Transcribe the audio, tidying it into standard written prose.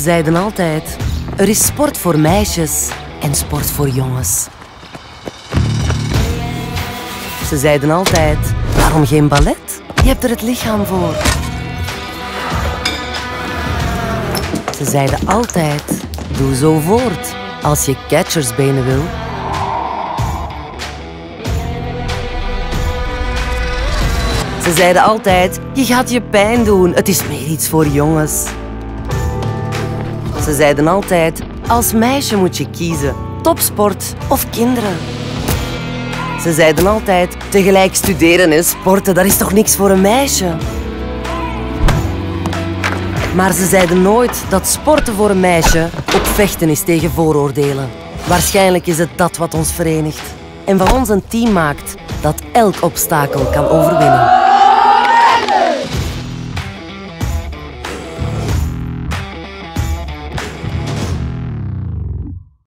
zeiden altijd, er is sport voor meisjes en sport voor jongens. Ze zeiden altijd, waarom geen ballet? Je hebt er het lichaam voor. Ze zeiden altijd, doe zo voort als je catchersbenen wil. Ze zeiden altijd, je gaat je pijn doen, het is meer iets voor jongens. Ze zeiden altijd, als meisje moet je kiezen, topsport of kinderen. Ze zeiden altijd, tegelijk studeren en sporten, dat is toch niks voor een meisje? Maar ze zeiden nooit dat sporten voor een meisje ook vechten is tegen vooroordelen. Waarschijnlijk is het dat wat ons verenigt en van ons een team maakt dat elk obstakel kan overwinnen.